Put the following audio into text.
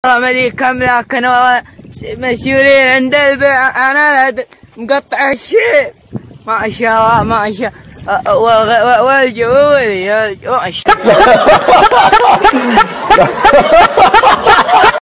مليك كم لكن مسؤولين عند البيع. انا مقطع الشعر ما شاء الله ما شاء والجو ما شاء الله.